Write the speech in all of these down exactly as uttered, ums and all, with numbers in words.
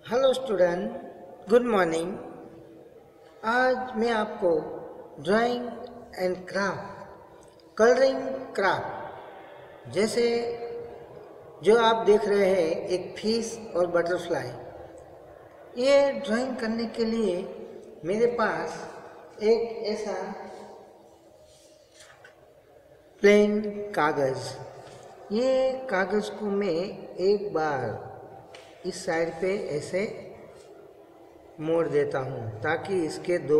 Hello student, good morning. आज मैं आपको drawing and craft, colouring craft, जैसे जो आप देख रहे हैं एक फिश और बटरफ्लाई, ये ड्राइंग करने के लिए मेरे पास एक ऐसा प्लेन कागज़, ये कागज़ को मैं एक बार इस साइड पे ऐसे मोड़ देता हूँ ताकि इसके दो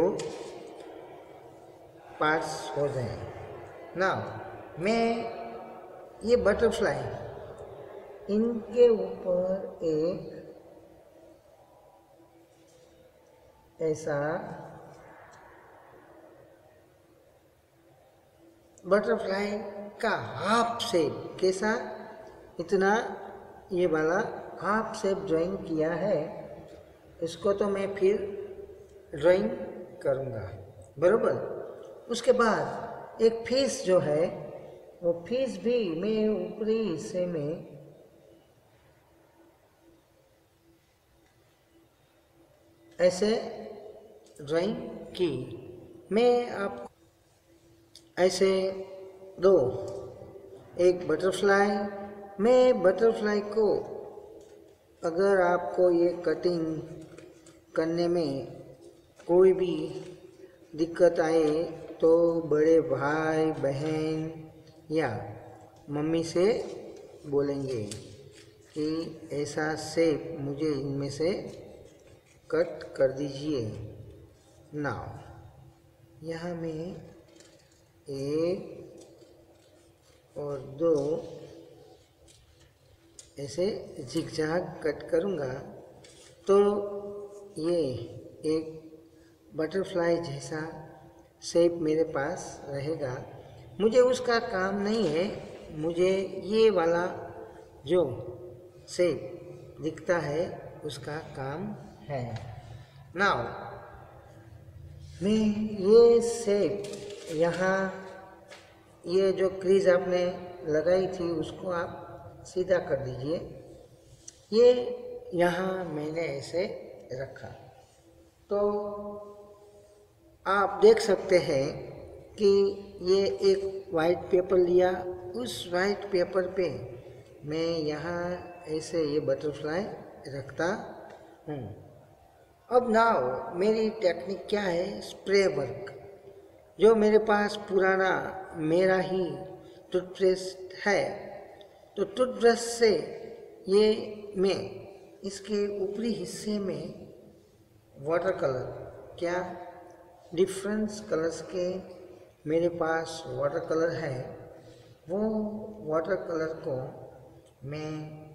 पार्ट्स हो जाएं। ना मैं ये बटरफ्लाई, इनके ऊपर एक ऐसा बटरफ्लाई का हाफ शेप, कैसा, इतना ये वाला हाफ शेप ड्राइंग किया है। इसको तो मैं फिर ड्राइंग करूँगा, बरोबर। उसके बाद एक फिश जो है, वो फिश भी मैं ऊपरी हिस्से में ऐसे ड्राइंग की। मैं आपको ऐसे दो, एक बटरफ्लाई, मैं बटरफ्लाई को, अगर आपको ये कटिंग करने में कोई भी दिक्कत आए तो बड़े भाई बहन या मम्मी से बोलेंगे कि ऐसा शेप मुझे इनमें से कट कर दीजिए। नाउ यहाँ में एक और दो ऐसे जिगजैग कट करूँगा तो ये एक बटरफ्लाई जैसा शेप मेरे पास रहेगा। मुझे उसका काम नहीं है, मुझे ये वाला जो शेप दिखता है उसका काम है। नाउ मैं ये शेप यहाँ, ये जो क्रीज आपने लगाई थी उसको आप सीधा कर दीजिए। ये यहाँ मैंने ऐसे रखा तो आप देख सकते हैं कि ये एक वाइट पेपर लिया, उस वाइट पेपर पे मैं यहाँ ऐसे ये बटरफ्लाई रखता हूँ। अब नाउ मेरी टेक्निक क्या है, स्प्रे वर्क। जो मेरे पास पुराना मेरा ही टूथपेस्ट है, तो टूथब्रश से ये मैं इसके ऊपरी हिस्से में वाटर कलर, क्या डिफरेंस कलर्स के मेरे पास वाटर कलर है, वो वाटर कलर को मैं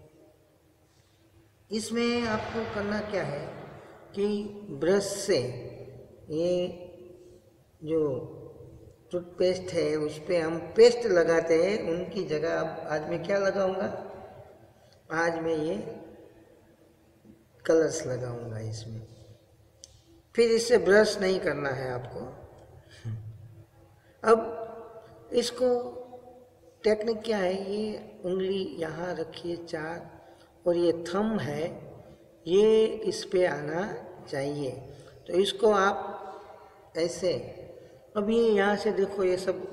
इसमें, आपको करना क्या है कि ब्रश से ये जो टूथपेस्ट है उस पर हम पेस्ट लगाते हैं, उनकी जगह अब आज मैं क्या लगाऊंगा, आज मैं ये कलर्स लगाऊंगा इसमें। फिर इससे ब्रश नहीं करना है आपको। अब इसको टेक्निक क्या है, ये उंगली यहाँ रखिए चार, और ये थंब है, ये इस पे आना चाहिए। तो इसको आप ऐसे, अब ये यहाँ से देखो ये सब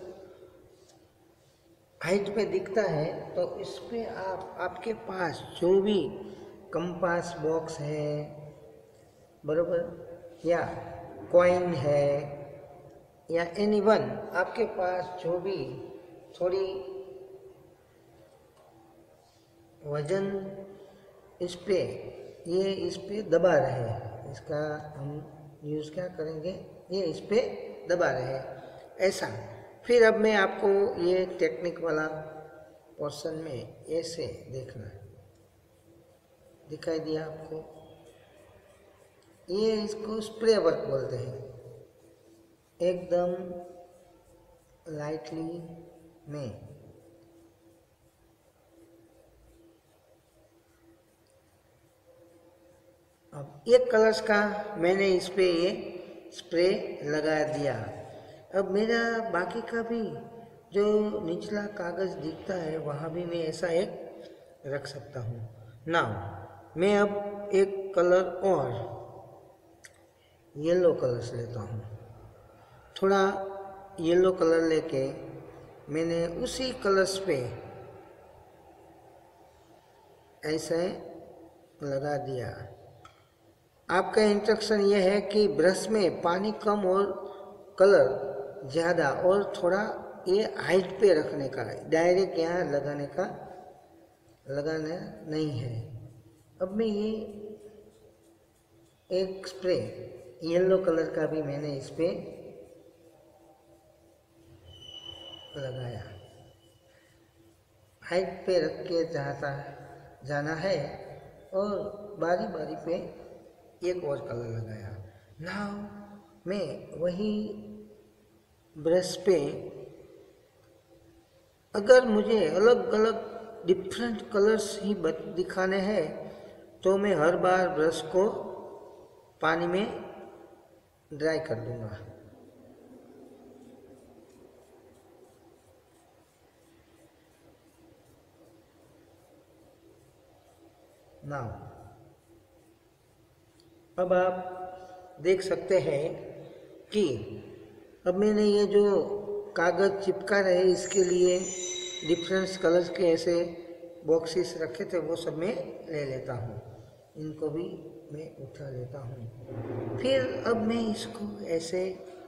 हाइट पे दिखता है, तो इस पे आप, आपके पास जो भी कंपास बॉक्स है, बरोबर, या कॉइन है, या एनी वन, आपके पास जो भी थोड़ी वजन इस पे, ये इस पे दबा रहे, इसका हम यूज़ क्या करेंगे, ये इस पे दबा रहे ऐसा। फिर अब मैं आपको ये टेक्निक वाला पोर्शन में ऐसे देखना है, दिखाई दिया आपको, ये इसको स्प्रे वर्क बोलते हैं। एकदम लाइटली में अब एक कलर्स का मैंने इस पे ये स्प्रे लगा दिया। अब मेरा बाकी का भी जो निचला कागज़ दिखता है वहाँ भी मैं ऐसा एक रख सकता हूँ। नाउ मैं अब एक कलर और येलो कलर लेता हूँ। थोड़ा येलो कलर लेके मैंने उसी कलर्स पे ऐसे लगा दिया। आपका इंस्ट्रक्शन यह है कि ब्रश में पानी कम और कलर ज़्यादा और थोड़ा ये हाइट पे रखने का, डायरेक्ट यहाँ लगाने का लगाना नहीं है। अब मैं ये एक स्प्रे येलो कलर का भी मैंने इस पे लगाया। हाइट पे रख के जाता जाना है और बारी बारी पे एक और कलर लगाया। नाउ मैं वही ब्रश पे अगर मुझे अलग अलग डिफरेंट कलर्स ही दिखाने हैं तो मैं हर बार ब्रश को पानी में ड्राई कर दूंगा। नाउ अब आप देख सकते हैं कि अब मैंने ये जो कागज़ चिपका रहे इसके लिए डिफरेंट कलर्स के ऐसे बॉक्सेस रखे थे वो सब मैं ले लेता हूँ। इनको भी मैं उठा लेता हूँ। फिर अब मैं इसको ऐसे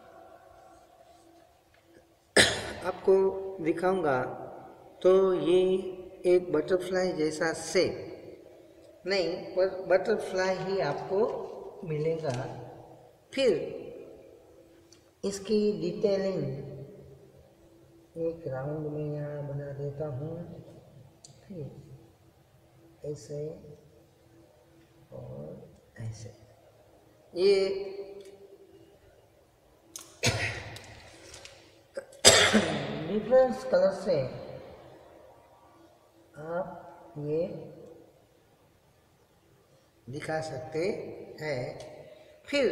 आपको दिखाऊंगा तो ये एक बटरफ्लाई जैसा शेप नहीं पर बटरफ्लाई ही आपको मिलेगा। फिर इसकी डिटेलिंग एक राउंड में यहाँ बना देता हूँ। फिर ऐसे और ऐसे ये डिफरेंस कलर से आप ये दिखा सकते हैं। फिर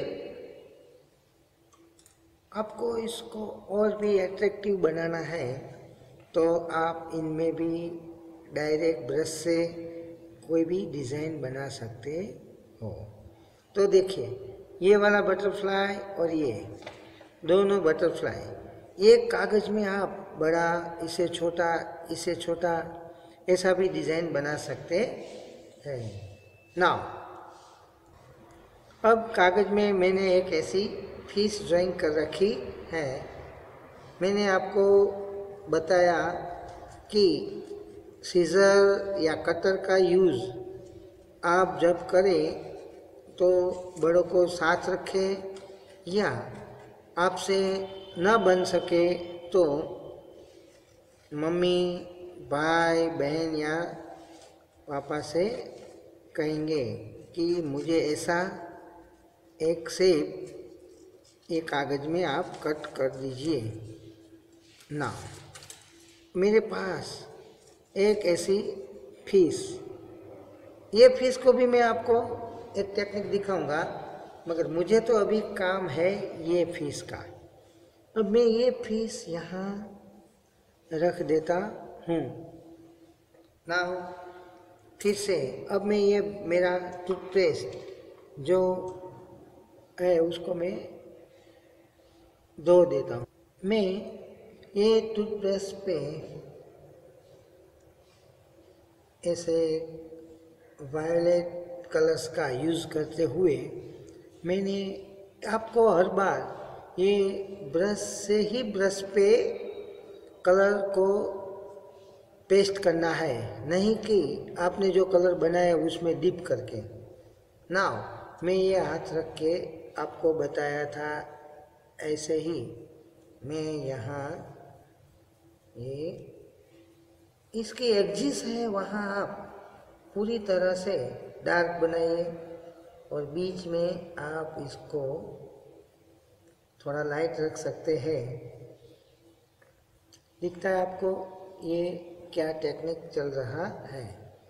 आपको इसको और भी अट्रैक्टिव बनाना है तो आप इनमें भी डायरेक्ट ब्रश से कोई भी डिज़ाइन बना सकते हो। तो देखिए ये वाला बटरफ्लाई और ये दोनों बटरफ्लाई एक कागज़ में आप बड़ा, इसे छोटा, इसे छोटा ऐसा भी डिज़ाइन बना सकते हैं। नाउ अब कागज़ में मैंने एक ऐसी फिश ड्राइंग कर रखी है। मैंने आपको बताया कि सीज़र या कटर का यूज़ आप जब करें तो बड़ों को साथ रखें या आपसे न बन सके तो मम्मी, भाई, बहन या पापा से कहेंगे कि मुझे ऐसा एक शेप एक कागज़ में आप कट कर दीजिए ना। मेरे पास एक ऐसी फिश, ये फिश को भी मैं आपको एक टेक्निक दिखाऊंगा मगर मुझे तो अभी काम है ये फिश का। अब मैं ये फिश यहाँ रख देता हूँ ना। फिर से अब मैं ये मेरा टूथपेस्ट जो है उसको मैं धो देता हूँ। मैं ये टूथब्रश पे ऐसे वायलेट कलर्स का यूज़ करते हुए मैंने आपको हर बार ये ब्रश से ही ब्रश पे कलर को पेस्ट करना है, नहीं कि आपने जो कलर बनाया उसमें डिप करके। नाउ मैं ये हाथ रख के आपको बताया था ऐसे ही मैं यहाँ ये इसकी एग्जिस है वहाँ आप पूरी तरह से डार्क बनाइए और बीच में आप इसको थोड़ा लाइट रख सकते हैं। दिखता है आपको ये क्या टेक्निक चल रहा है।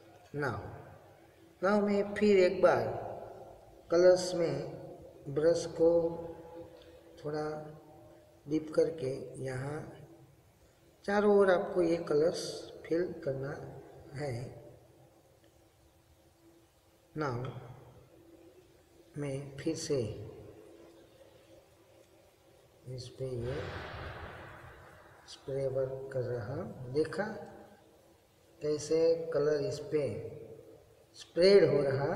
नाउ नाउ मैं फिर एक बार कलर्स में ब्रश को थोड़ा डिप करके यहाँ चारों ओर आपको ये कलर्स फिल करना है। नाउ मैं फिर से इस पे ये स्प्रे वर्क कर रहा हूँ। देखा कैसे कलर इस पे स्प्रेड हो रहा।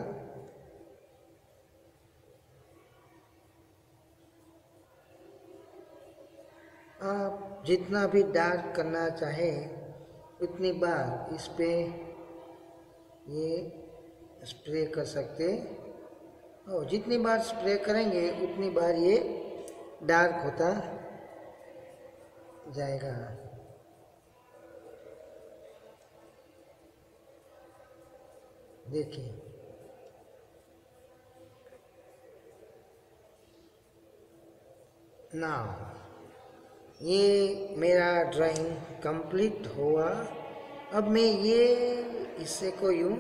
आप जितना भी डार्क करना चाहे उतनी बार इस पे ये स्प्रे कर सकते, और जितनी बार स्प्रे करेंगे उतनी बार ये डार्क होता जाएगा। देखिए नाउ ये मेरा ड्राइंग कंप्लीट हुआ। अब मैं ये हिस्से को यूं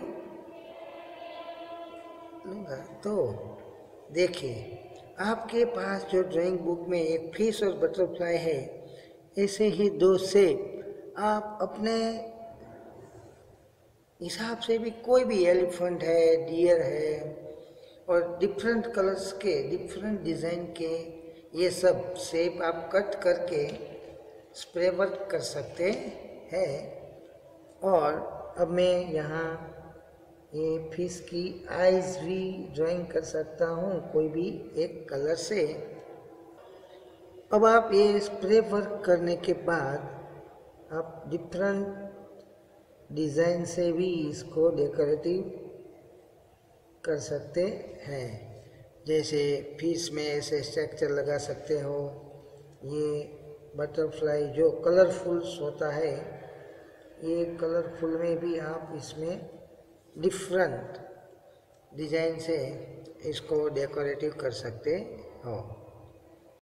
लूँगा। तो देखिए आपके पास जो ड्राइंग बुक में एक फिश और बटरफ्लाई है, ऐसे ही दो शेप आप अपने हिसाब से भी, कोई भी एलिफेंट है, डियर है, और डिफरेंट कलर्स के डिफरेंट डिज़ाइन के ये सब शेप आप कट करके स्प्रे वर्क कर सकते हैं। और अब मैं यहाँ ये फिश की आईज भी ड्राइंग कर सकता हूँ कोई भी एक कलर से। अब आप ये स्प्रे वर्क करने के बाद आप डिफरेंट डिज़ाइन से भी इसको डेकोरेटिव कर सकते हैं। जैसे फिश में ऐसे स्ट्रक्चर लगा सकते हो। ये बटरफ्लाई जो कलरफुल्स होता है, ये कलरफुल में भी आप इसमें डिफरेंट डिज़ाइन से इसको डेकोरेटिव कर सकते हो।